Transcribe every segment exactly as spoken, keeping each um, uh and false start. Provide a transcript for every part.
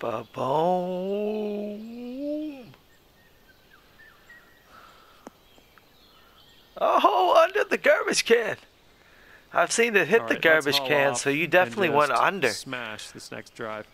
Ba-boom. Oh, under the garbage can. I've seen it hit All the right, let's garbage haul can, off so you and definitely went just under. Smash this next drive.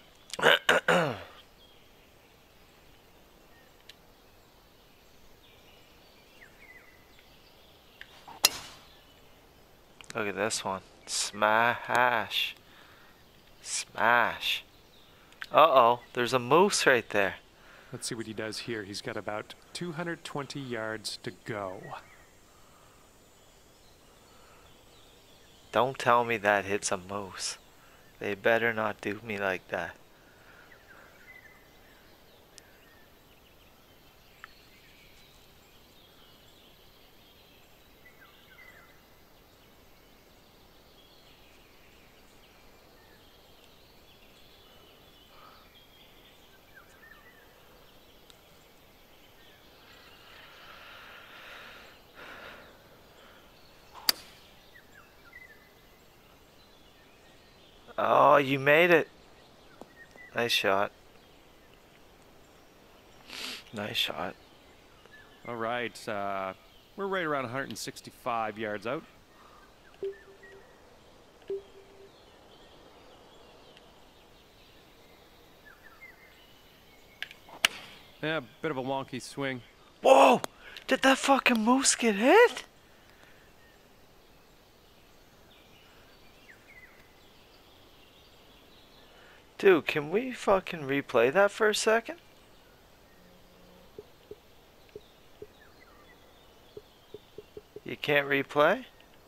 Look at this one. Smash. Smash. Uh-oh, there's a moose right there. Let's see what he does here. He's got about two hundred twenty yards to go. Don't tell me that hits a moose. They better not do me like that. Oh, you made it. Nice shot. Nice shot. All right, uh, we're right around one hundred sixty-five yards out. Yeah, bit of a wonky swing. Whoa! Did that fucking moose get hit? Dude, can we fucking replay that for a second? You can't replay?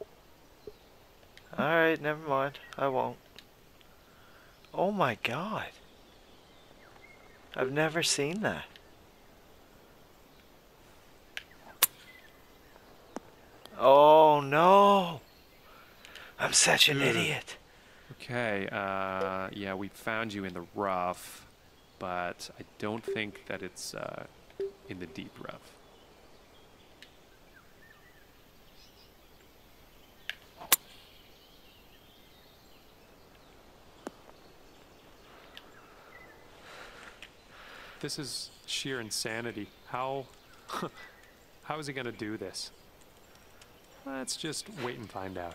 Alright, never mind. I won't. Oh my god. I've never seen that. Oh no! I'm such an idiot. Okay, uh, yeah, we found you in the rough, but I don't think that it's uh, in the deep rough. This is sheer insanity. How, how is he gonna do this? Let's just wait and find out.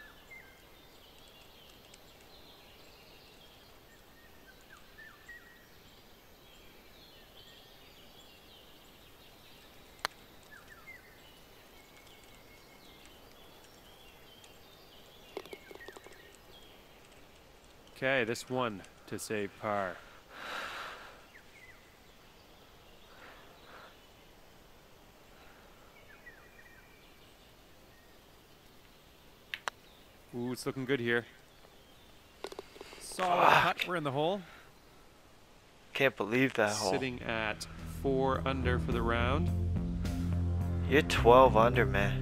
Okay, this one to save par. Ooh, it's looking good here. Solid putt, we're in the hole. Can't believe that hole. Sitting at four under for the round. You're twelve under, man.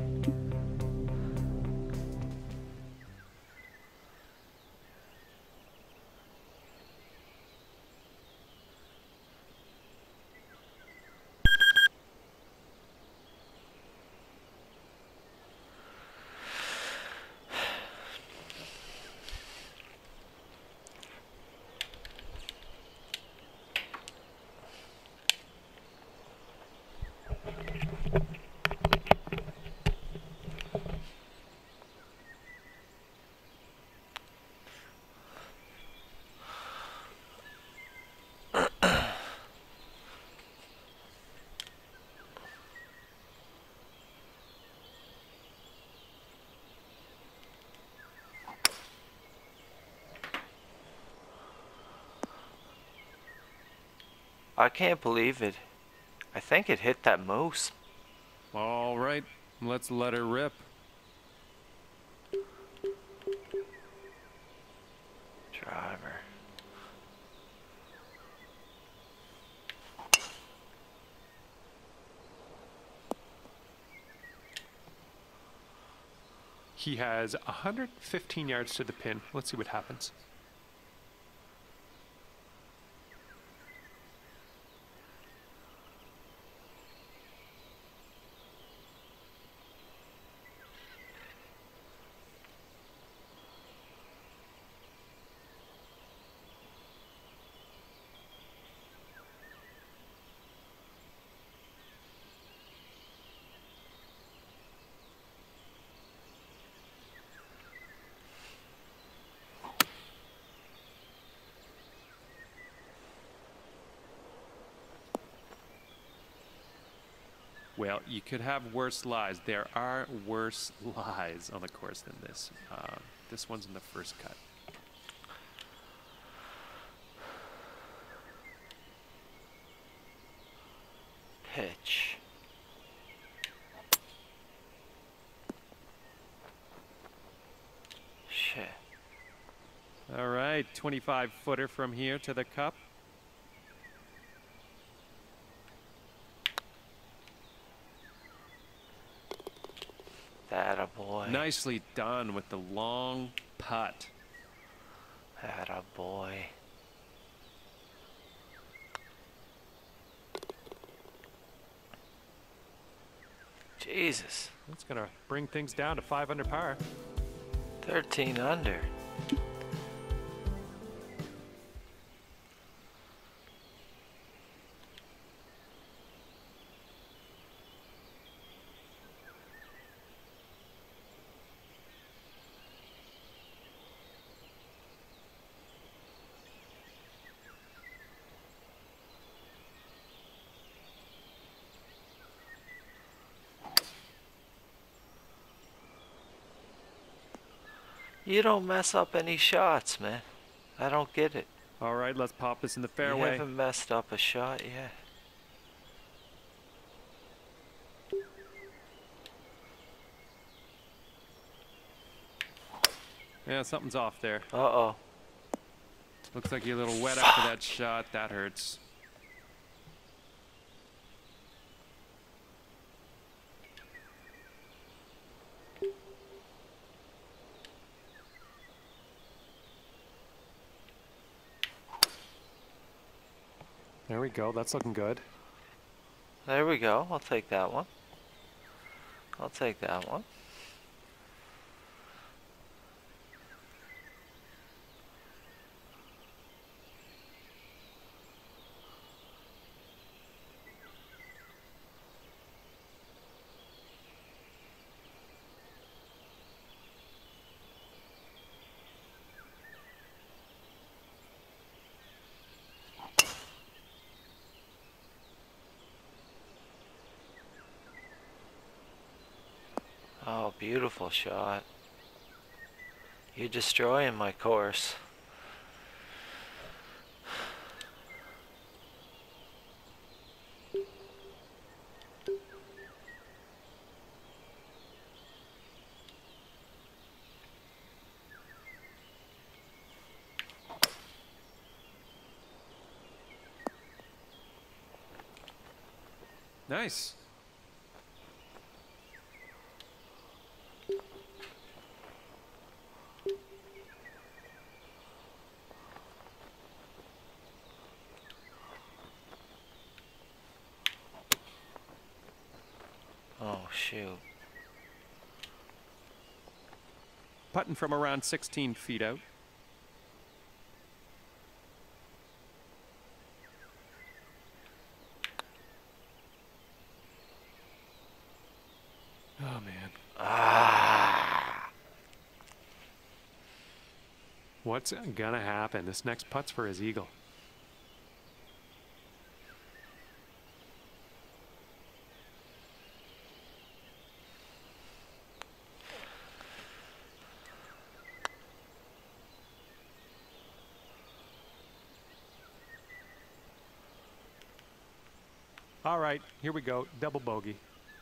I can't believe it. I think it hit that moose. All right, let's let her rip. Driver. He has one hundred fifteen yards to the pin. Let's see what happens. Well, you could have worse lies. There are worse lies on the course than this. Uh, this one's in the first cut. Pitch. Shit. All right, twenty-five footer from here to the cup. That a boy. Nicely done with the long putt. That a boy. Jesus. That's gonna bring things down to five under par. thirteen under. You don't mess up any shots, man. I don't get it. All right, let's pop this in the You fairway. haven't messed up a shot yet. Yeah, something's off there. Uh-oh. Looks like you're a little wet after that shot. That hurts. There we go. That's looking good. There we go. I'll take that one. I'll take that one. Oh, beautiful shot. You're destroying my course. Nice. Oh, shoot. Putting from around sixteen feet out. Oh, man. Ah. What's gonna happen? This next putt's for his eagle. All right, here we go. Double bogey.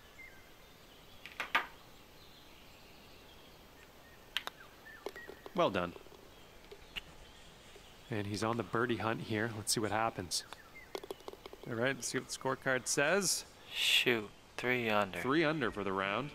Well done. And he's on the birdie hunt here. Let's see what happens. All right, let's see what the scorecard says. Shoot. Three under. Three under for the round.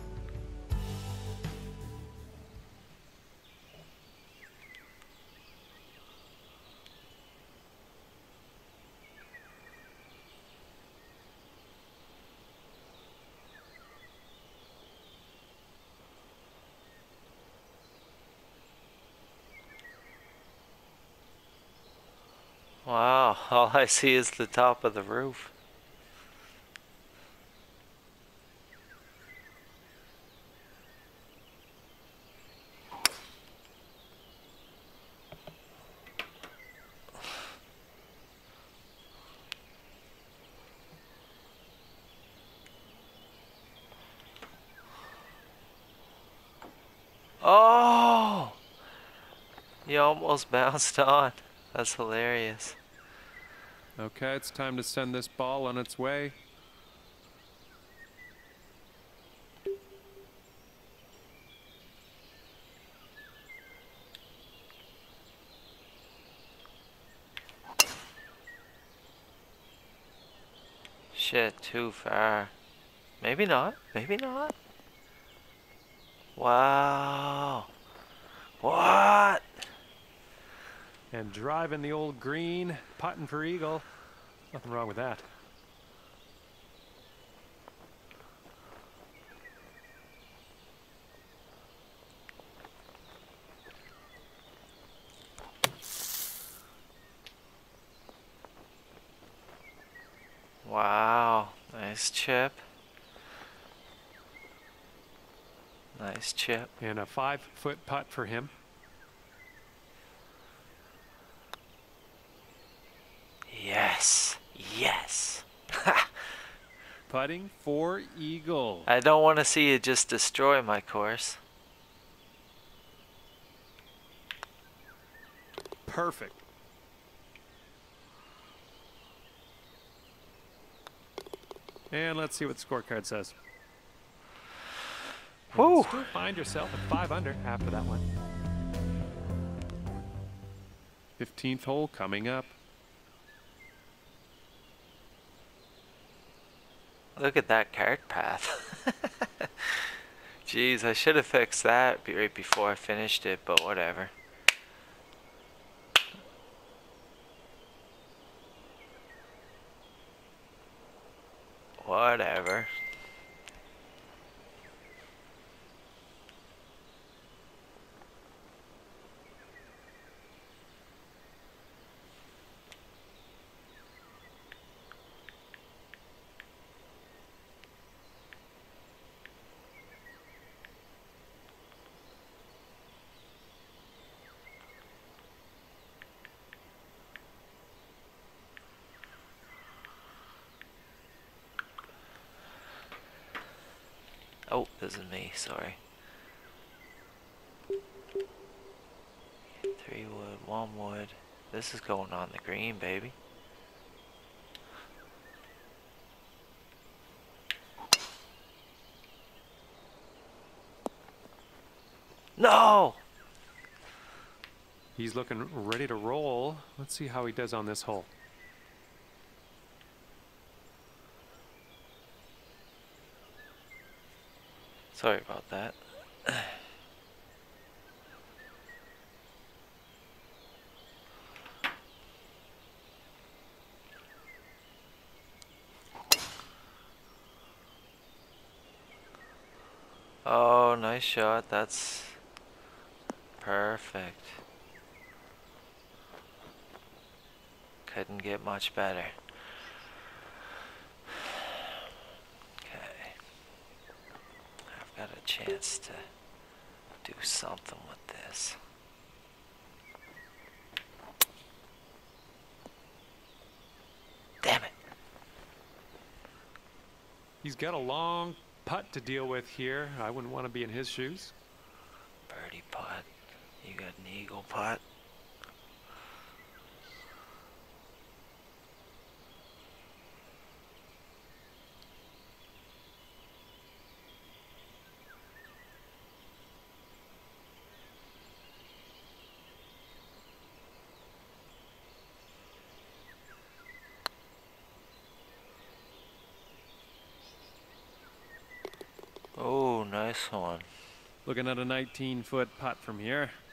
Wow, all I see is the top of the roof. Oh! You almost bounced on. That's hilarious. Okay, it's time to send this ball on its way. Shit, too far. Maybe not. Maybe not. Wow. What? And driving the old green, putting for eagle. Nothing wrong with that. Wow. Nice chip. Nice chip. And a five-foot putt for him. Yes. Yes. Putting for eagle. I don't want to see you just destroy my course. Perfect. And let's see what the scorecard says. And Whew. you'll still find yourself at five under after that one. fifteenth hole coming up. Look at that cart path. Jeez, I should have fixed that right before I finished it, but whatever. Whatever. Oh, this is me, sorry. Three wood, one wood. This is going on the green, baby. No! He's looking ready to roll. Let's see how he does on this hole. Sorry about that. Oh, nice shot. That's perfect. Couldn't get much better. Okay. I've got a chance to do something with this. Damn it. He's got a long putt to deal with here. I wouldn't want to be in his shoes. Birdie putt. You got an eagle putt. Oh, nice one. Looking at a nineteen foot putt from here.